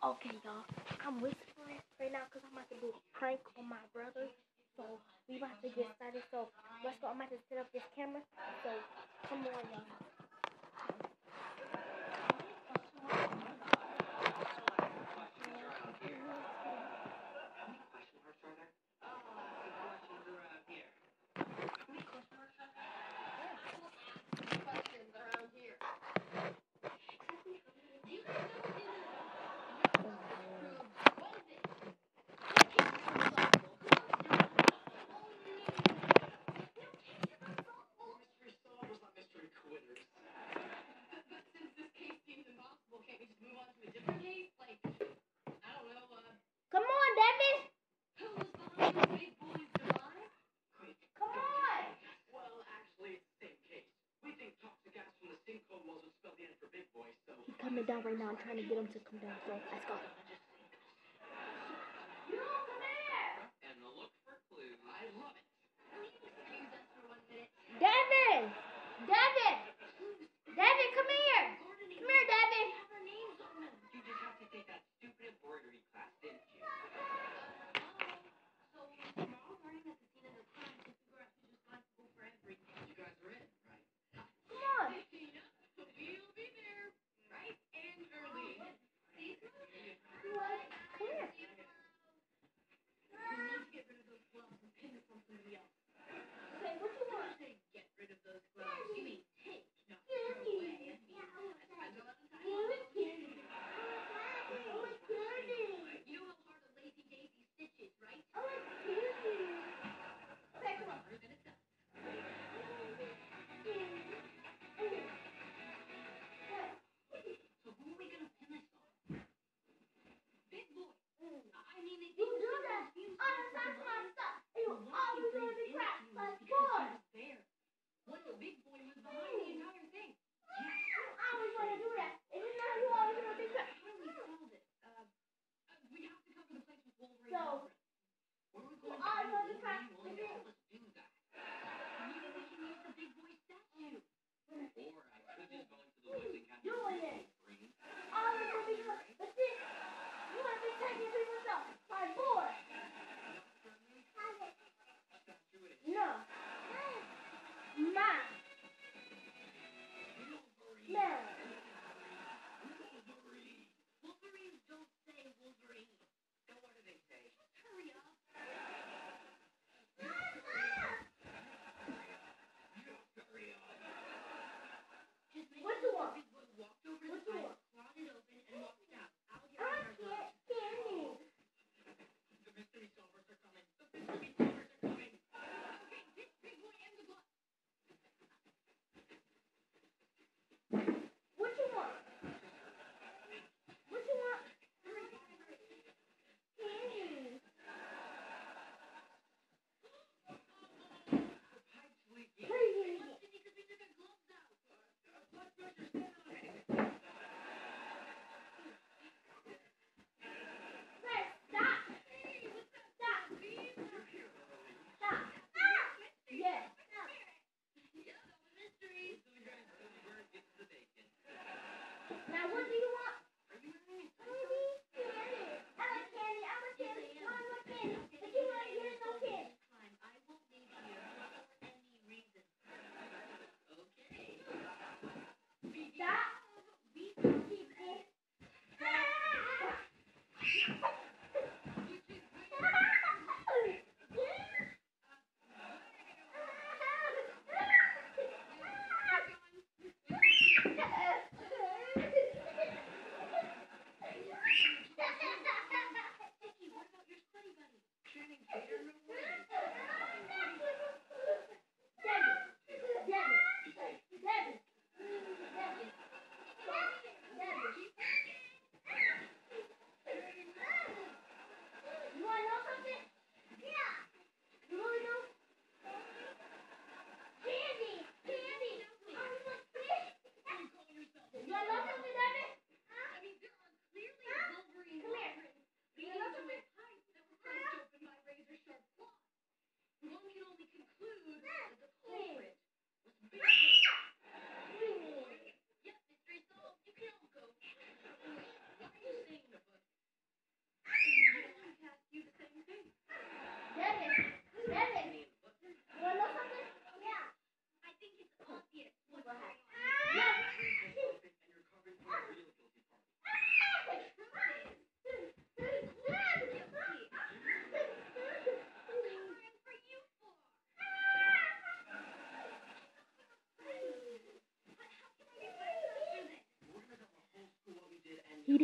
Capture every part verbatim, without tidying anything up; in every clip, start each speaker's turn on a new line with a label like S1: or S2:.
S1: Okay, y'all. I'm whispering right now because I'm about to do a prank on my brother. So we about to get started. So let's go. I'm about to set up this camera. So come on, y'all. Come on, Devin. Come on. He's coming down right now. I'm trying to get him to come down. So let's go. Devin! Devin! Devin, come here! Come here, Devin! Come on! Come here. Okay, what you want? Get rid of those gloves. You mean tape.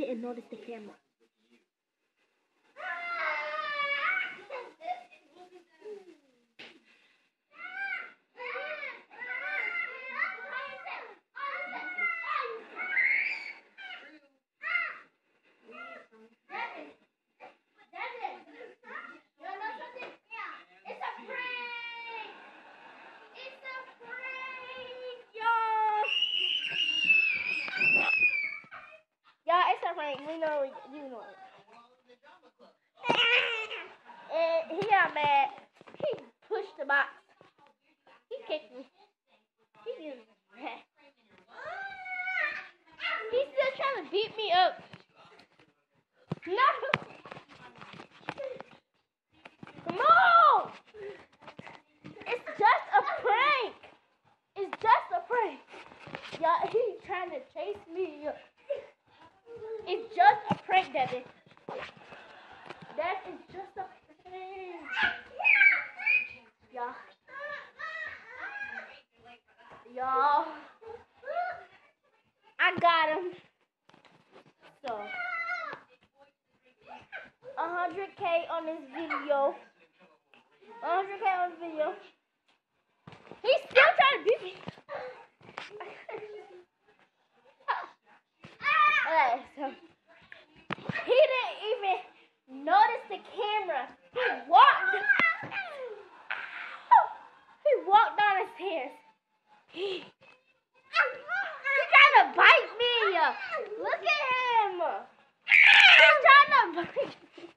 S1: didn't notice the camera. We know, you know it. And he got mad. He pushed the box. He kicked me. He just mad. He's still trying to beat me up. No! Come on! It's just a prank. It's just a prank. Y'all, he's trying to chase me. It's just a prank, Devin. That is just a prank. Y'all. Y'all. I got him. So. one hundred K on this video. one hundred K on this video. He's still trying to beat me. Alright, so he didn't even notice the camera. He walked. He walked down the stairs. He, he's trying to bite me. Look at him. He's trying to bite me.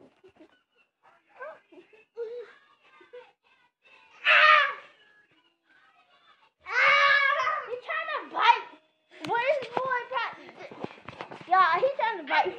S1: He's trying to bite. What is boy trying to do? Y'all, he's trying to bite me.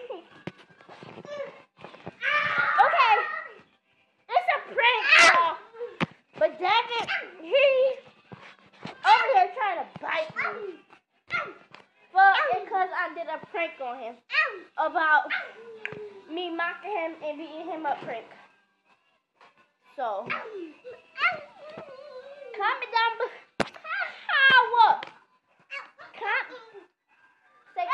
S1: Okay. It's a prank, y'all. But Devin, he over here trying to bite me. But because I did a prank on him. About me mocking him and beating him up prank. So. Comment down below. How? Comment. Say.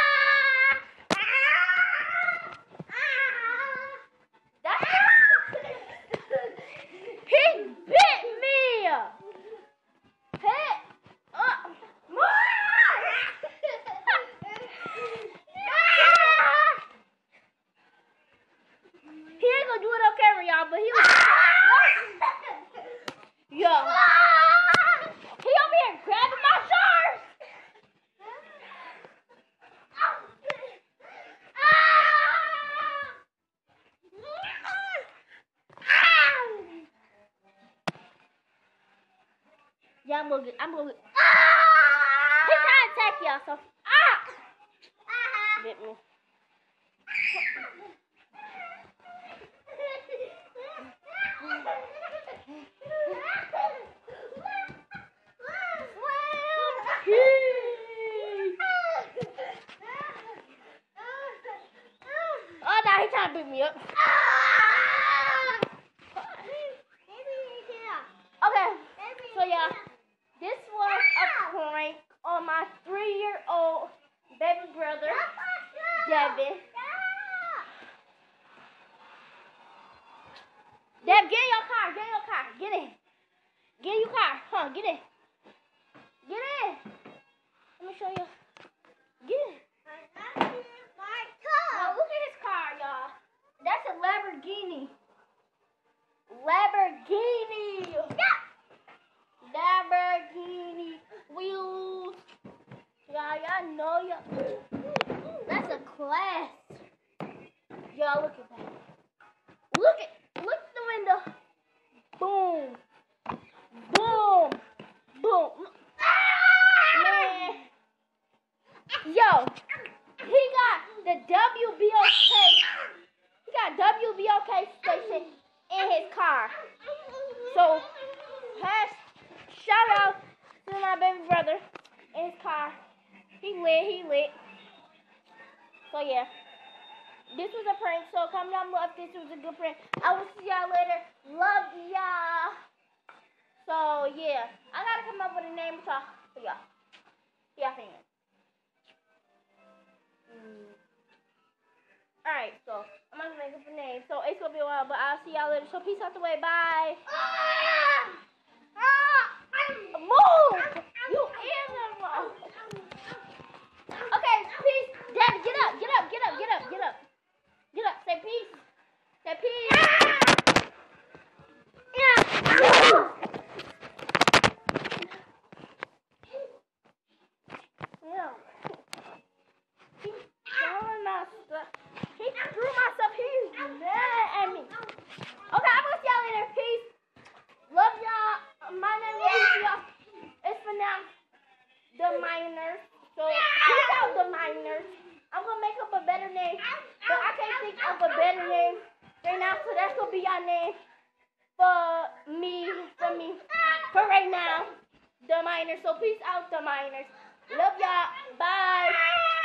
S1: He bit me! Hit! Uh, he ain't gonna do it on camera, y'all, but he was. Yo. He over here grabbing my shorts! Yeah, I'm gonna get, I'm gonna get. Ah! He's trying to attack y'all, so. Ah! Bit me. Oh, now he's trying to beat me up. Okay, so yeah. This was a prank on my three-year-old baby brother, Devin. Dev, get in your car. Get in your car. Get in. Get in your car. Huh, get in. Get in. Let me show you. Get in. Now look at his car, y'all. That's a Lamborghini. Lamborghini. Yeah. Lamborghini wheels. Y'all, y'all know y'all. That's a class. Y'all, look at that. Look at, look at the window. Boom. Boom. Boom. Man. Yo, he got the W B O K. He got W B O K station in his car. So, has shout out to my baby brother in his car. He lit, he lit. So yeah. This was a prank, so comment down below if this was a good prank. I will see y'all later. Love y'all. So yeah. I gotta come up with a name for y'all. Yeah, fans. Mm. Alright, so I'm gonna make up a name. So it's gonna be a while, but I'll see y'all later. So peace out the way. Bye. Move! You animal. Okay, peace. Dad, get up, get up, get up, get up, get up. Get up. Say peace. Say peace. Yeah. He throwing my stuff. He threw my stuff. He's mad at me. Okay, I'm gonna see y'all later. Peace. Love y'all. My name is y'all. It's for now. The Miners. So peace out, the Miners. I'm gonna make up a better name, but I can't think of a better name right now. So that's gonna be your name for me. For me. For right now. The Miners. So peace out, the Miners. Love y'all. Bye.